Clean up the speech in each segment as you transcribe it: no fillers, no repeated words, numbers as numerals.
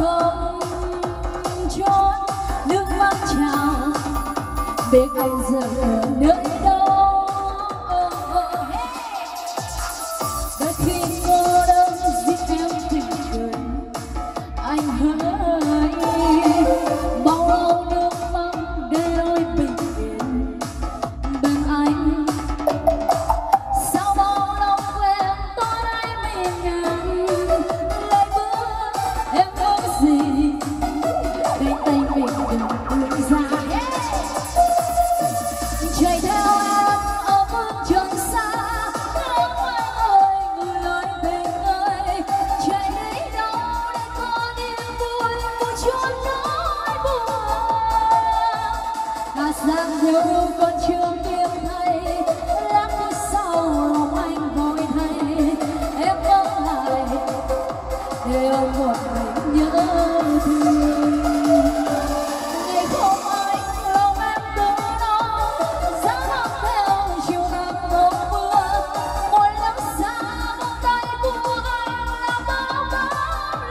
không chốn nước mắt trào, biết anh giờ ở nơi đâu. Và khi cô đơn giết em tình cười, anh hỡi bao lâu nước mắt để đôi bình yên bên anh. Sao bao lâu quên tôi đây miền ngàn lời bước em có gì cánh tay mình đừng buông ra. Chạy theo em ở phương trời xa, lòng anh ơi người ơi tình ơi, chạy đi đâu để có niềm vui một chút nỗi buồn. Đã sang theo con chưa kiếm thấy, lắm phút sau lòng anh vội thay em ở lại để ôm một mình nhớ thương. Ngày không anh lòng em từ đó giá nắng theo chiều nắng mưa mưa, mỗi lúc xa vòng tay của anh là bao bao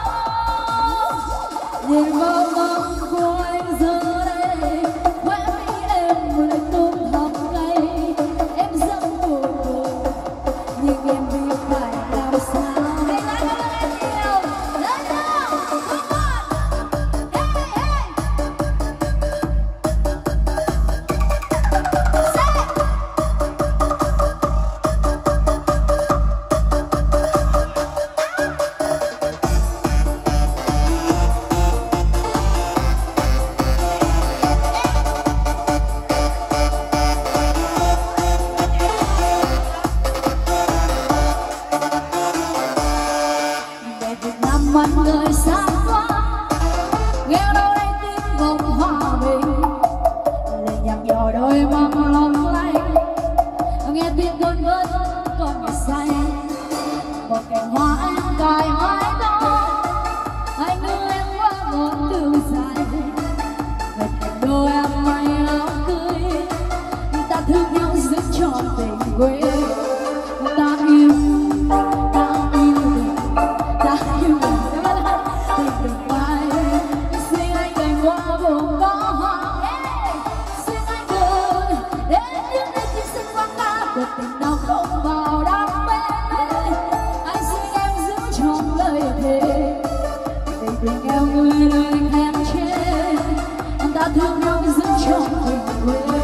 lâu. Nhìn bao năm của anh giờ đây khóe mi em lại tuôn thầm ngây, em rất buồn nhưng em biết phải làm sao. Mặt người xa quá nghe đâu đây tiếng vọng hòa bình, lời nhạc nhỏ đôi mang lòng lanh, nghe tiếng con vẫn còn xanh. Một cành hoa em cài mái đó, anh đưa em qua một đường dài, về thành đô em may áo cưới, ta thương nhau giữ trọn tình quê. Ta yêu tình nào không vào đam mê, anh xin em giữ trọn lời thề để tình yêu người lời khen chê, ta thương nhau giữ trọn tình quê.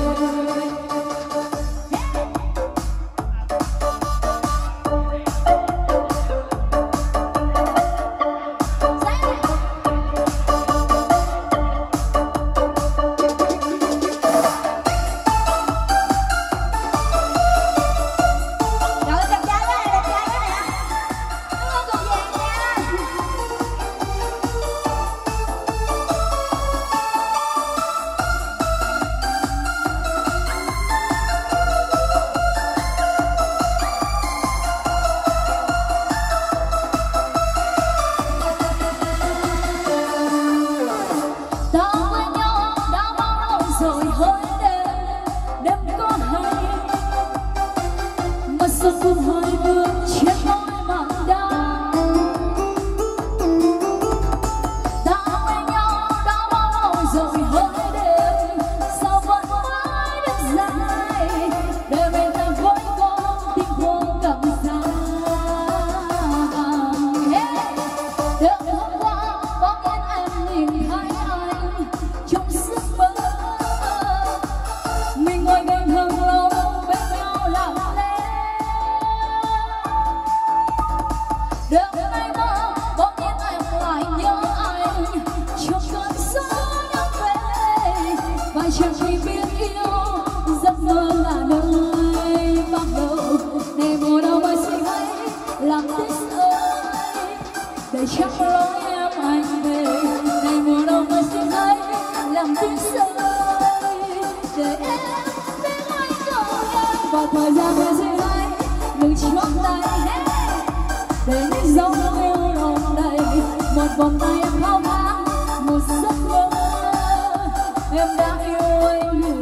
Sương hơi vương trên môi mặn đắng, ta quen nhau đã bao lâu rồi hỡi đêm, sao vẫn mãi được dài để bên ta vẫn có tình thương đậm giá. Đêm hôm qua bỗng nhiên em nhìn thấy anh trong giấc mơ, mình ngồi bên hương lâu bên nhau lặng lẽ. Đêm nay mơ bỗng nhiên em lại nhớ anh trong cơn gió nhớ về, và chẳng chỉ biết yêu giấc mơ là nơi bắt đầu. Để mùa đông mới sẽ thấy làm tiếc ơi để chắc lối em anh về. Để mùa đông mới sẽ thấy làm tiếc ơi để em biết anh cầu em, và thời gian mới sẽ thấy đừng chót tay để những dấu yêu lòng đầy. Một vòng tay em khao khát một giấc mơ, em đã yêu anh.